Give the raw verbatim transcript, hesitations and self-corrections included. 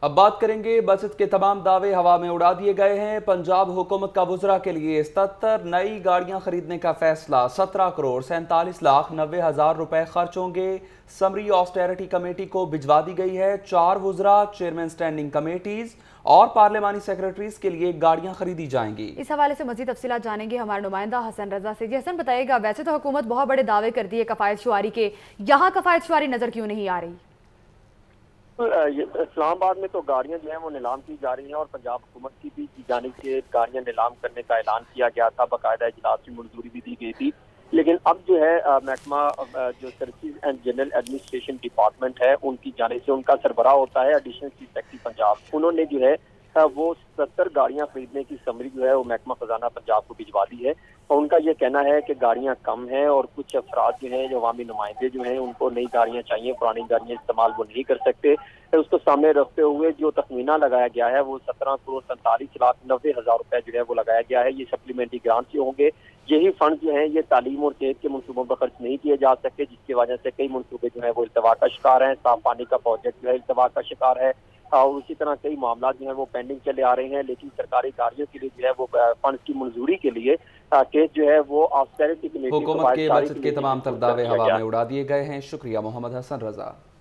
अब बात करेंगे बचत के तमाम दावे हवा में उड़ा दिए गए हैं। पंजाब हुकूमत का वुज़रा के लिए सत्तर नई गाड़ियां खरीदने का फैसला। सत्रह करोड़ सैंतालीस लाख नब्बे हजार रुपए खर्च होंगे। समरी ऑस्टेरिटी कमेटी को भिजवा दी गई है। चार वुज़रा, चेयरमैन स्टैंडिंग कमेटीज और पार्लियामानी सेक्रेटरीज के लिए गाड़ियां खरीदी जाएंगी। इस हवाले से मजीद तफसीलात जानेंगे हमारे नुमाइंदा हसन रजा से। जी हसन, बताइएगा, वैसे तो हुकूमत बहुत बड़े दावे करती है कफायत शुआरी के, यहाँ कफायत शुआरी नजर क्यों नहीं आ रही? इस्लामाबाद में तो गाड़ियां जो है वो नीलाम की जा रही हैं और पंजाब हुकूमत की भी की जानिब से गाड़ियां नीलाम करने का ऐलान किया गया था। बाकायदा इजलास की मंजूरी भी दी गई थी। लेकिन अब जो है महकमा जो services and general administration department है उनकी जानिब से, उनका सरबराह होता है एडिशनल चीफ सेक्रेटरी पंजाब, उन्होंने जो है वो सत्तर गाड़ियां खरीदने की समरी जो है वो महकमा खजाना पंजाब को भिजवा दी है। और उनका ये कहना है कि गाड़ियां कम हैं और कुछ अफराद जो हैं, जो अवामी नुमाइंदे जो हैं, उनको नई गाड़ियां चाहिए, पुरानी गाड़ियां इस्तेमाल वो नहीं कर सकते। तो उसको सामने रखते हुए जो तखमीना लगाया गया है वो सत्रह करोड़ सैंतालीस लाख नब्बे हजार रुपए जो है वो लगाया गया है। ये सप्लीमेंट्री ग्रांट से होंगे। यही फंड जो है ये तालीम और सेहत के मनसूबों पर खर्च नहीं किए जा सकते, जिसकी वजह से कई मनसूबे जो है वो इल्तवा का शिकार हैं। साफ पानी का प्रोजेक्ट जो है इल्तवा का शिकार है और उसी तरह कई मामला जो है वो पेंडिंग चले आ रहे हैं। लेकिन सरकारी कार्यों के लिए जो है वो फंड की मंजूरी के लिए केस जो है वो ऑस्टेरिटी कमेटी हुकूमत के बचत के तमाम तर दावे हवा में उड़ा दिए गए हैं। शुक्रिया मोहम्मद हसन रजा।